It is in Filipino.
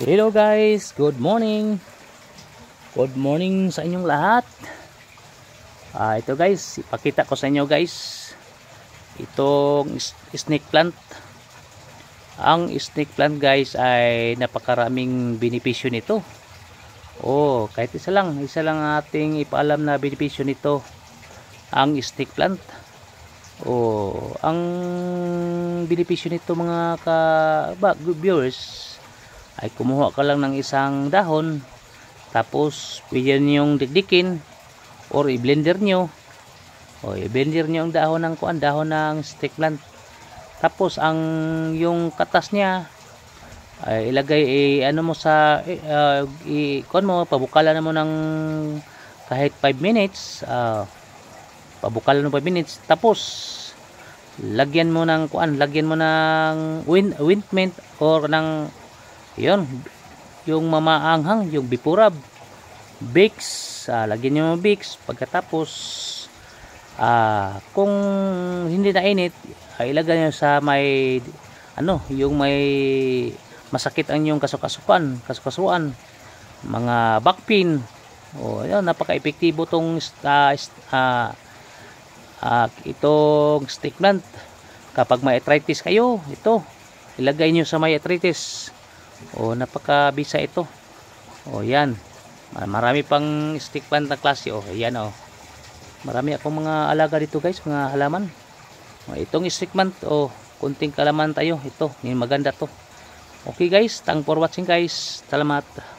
Hello guys, good morning. Good morning sa inyong lahat. Ito guys, ipakita ko sa inyo guys itong snake plant. Ang snake plant guys ay napakaraming benepisyo nito. Kahit isa lang ating ipaalam na benepisyo nito, ang snake plant. Ang benepisyo nito mga viewers ay kumuha ka lang ng isang dahon, tapos pwede niyong dikdikin or i-blender nyo. I-blender nyo ang dahon ng snake plant. Tapos ang yung katas niya ay ilagay ano mo sa pabukalan mo ng kahit 5 minutes. Pabukalan mo 5 minutes, tapos lagyan mo ng ointment or ng yung mamaanghang, yung bipurab, Vicks. Lagyan nyo ng Vicks. Pagkatapos kung hindi na init, ilagay nyo sa may yung may masakit ang yung kasukasuan, mga back pain. Napaka-epektibo tong itong snake plant. Kapag may arthritis kayo, ito ilagay nyo sa may arthritis. Napakabisa ito. Yan. Marami pang snake plant na klase. Yan. Marami akong mga alaga dito guys, mga halaman. Itong snake plant, kunting kalaman tayo. Ito, maganda to. Okay guys, thanks for watching guys. Salamat.